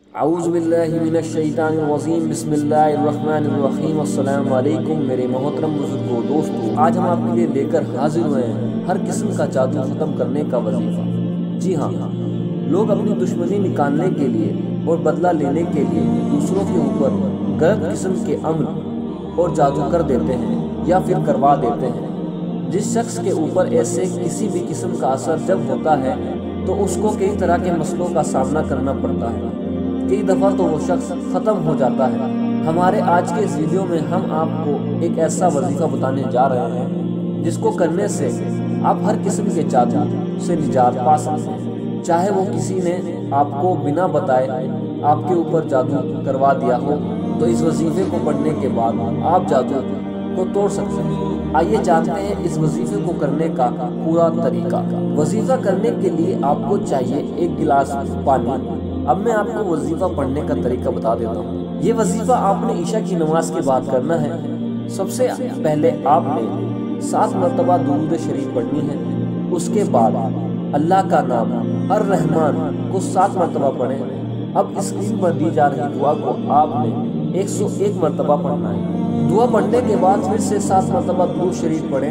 اعوذ باللہ من الشیطان الرجیم، بسم اللہ الرحمن الرحیم۔ السلام علیکم میرے محترم بزرگوں دوستو، آج ہم آپ کے لیے لے کر حاضر ہوئے ہیں ہر قسم کا جادو ختم کرنے کا وظیفہ۔ جی ہاں، لوگ اپنی دشمنی نکالنے کے لیے اور بدلہ لینے کے لیے دوسروں کے اوپر غلط قسم کے عمل اور جادو کر دیتے ہیں یا پھر کروا دیتے ہیں۔ جس شخص کے اوپر ایسے کسی بھی قسم کا اثر جب ہوتا ہے تو اس کو کئی طرح کے مسئلوں کا سامنا کرنا پڑتا ہے، کئی دفعہ تو وہ شخص ختم ہو جاتا ہے۔ ہمارے آج کے اس ویڈیو میں ہم آپ کو ایک ایسا وظیفہ بتانے جا رہے ہیں جس کو کرنے سے آپ ہر قسم کے جادو سے نجات پا سکتے ہیں، چاہے وہ کسی نے آپ کو بنا بتائے آپ کے اوپر جادو کروا دیا ہو تو اس وظیفے کو پڑھنے کے بعد آپ جادو کو توڑ سکتے ہیں۔ آئیے جانتے ہیں اس وظیفے کو کرنے کا پورا طریقہ۔ وظیفہ کرنے کے لیے آپ کو چاہیے ایک گلاس پانی۔ اب میں آپ کو وظیفہ پڑھنے کا طریقہ بتا دیتا ہوں۔ یہ وظیفہ آپ نے عشاء کی نماز کے بعد کرنا ہے۔ سب سے پہلے آپ نے 7 مرتبہ درود شریف پڑھنی ہے۔ اس کے بعد اللہ کا نام الرحمن کو 7 مرتبہ پڑھیں۔ اب اسکرین پر دی جا رہی دعا کو آپ نے 101 مرتبہ پڑھنا ہے۔ دعا پڑھنے کے بعد پھر سے 7 مرتبہ درود شریف پڑھیں۔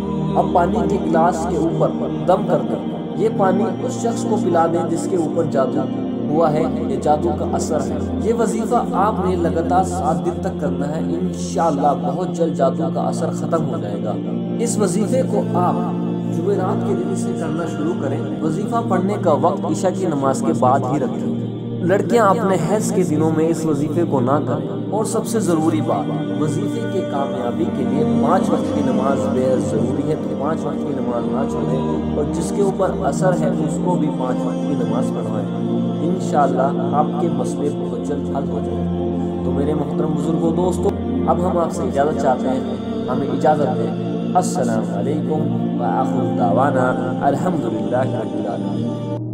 اب پانی کے گلاس کے اوپر دم کر دیں۔ یہ پانی اس شخص کو پلا دیں جس کے اوپر جادو ہوا ہے، یہ جادو کا اثر ہے۔ یہ وظیفہ آپ نے لگاتار 7 دن تک کرنا ہے۔ انشاءاللہ بہت جلد جادو کا اثر ختم ہو جائے گا۔ اس وظیفے کو آپ جمعرات کے دن سے کرنا شروع کریں۔ وظیفہ پڑھنے کا وقت عشاء کی نماز کے بعد ہی رکھیں۔ لڑکیاں اپنے حیض کے دنوں میں اس وظیفے کو نہ کریں۔ اور سب سے ضروری بات، وظیفے کے کامیابی کے لیے 5 وقت کی نماز بے حد ضروری ہے، تو 5 وقت کی نماز نہ چھوڑیں، اور جس کے اوپر اثر ہے اس کو بھی 5 وقت کی نماز پڑھوائیں۔ انشاءاللہ آپ کے مسئلے بہت جلد حل ہو جائیں گے۔ تو میرے محترم بزرگوں دوستو، اب ہم آپ سے اجازت چاہتے ہیں، ہمیں اجازت دیں۔ السلام علیکم وآخر دعوانا الحمدللہ رب العالمین۔